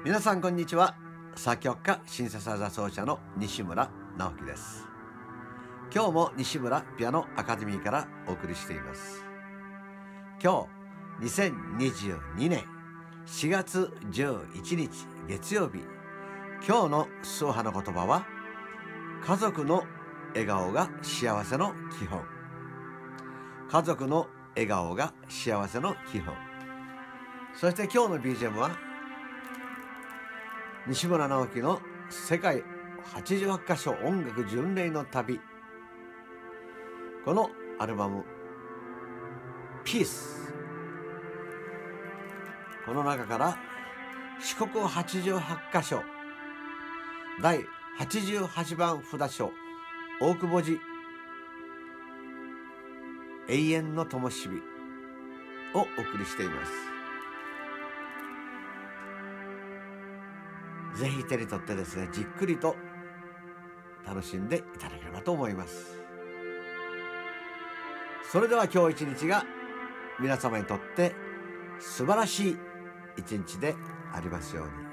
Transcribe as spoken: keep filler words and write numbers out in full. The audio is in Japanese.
皆さんこんにちは。作曲家シンセサイザー奏者の西村直樹です。今日も西村ピアノアカデミーからお送りしています。今日にせんにじゅうにねんしがつじゅういちにち月曜日、今日の総派の言葉は家族の笑顔が幸せの基本。家族の笑顔が幸せの基本。そして今日の ビージーエム は西村直樹の世界はちじゅうはちかしょ音楽巡礼の旅。このアルバムピース、この中から四国はちじゅうはちかしょだいはちじゅうはちばん札所大久保寺永遠の灯火をお送りしています。ぜひ手に取ってですね、じっくりと楽しんでいただければと思います。それでは今日一日が皆様にとって素晴らしい一日でありますように。